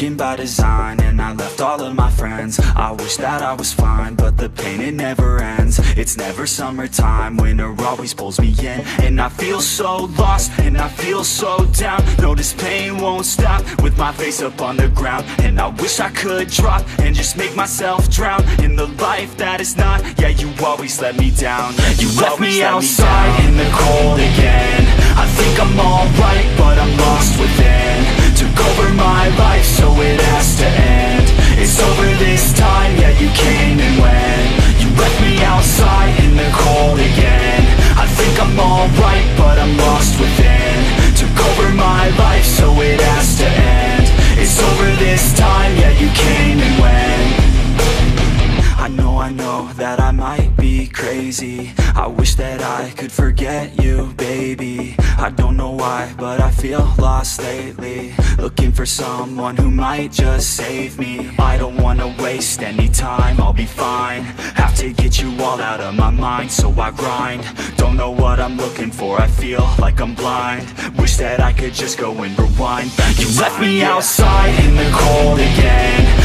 broken by design, and I left all of my friends. I wish that I was fine, but the pain, it never ends. It's never summertime, winter always pulls me in. And I feel so lost, and I feel so down. No, this pain won't stop, with my face up on the ground. And I wish I could drop, and just make myself drown in the life that is not. Yeah, you always let me down. You left me outside in the cold again. I think I'm alright, but I'm lost within. Took over my life, so it has to end. It's over this time, yeah, you came and went. You left me outside in the cold again. I think I'm alright, but I'm lost within. Took over my life, so it has to end. It's over this time, yeah, you came and went. I know that I might be crazy. I wish that I could forget you, baby. I don't know why, but I feel lost lately. Looking for someone who might just save me. I don't wanna waste any time, I'll be fine. Have to get you all out of my mind, so I grind. Don't know what I'm looking for, I feel like I'm blind. Wish that I could just go and rewind back. You left me outside in the cold again.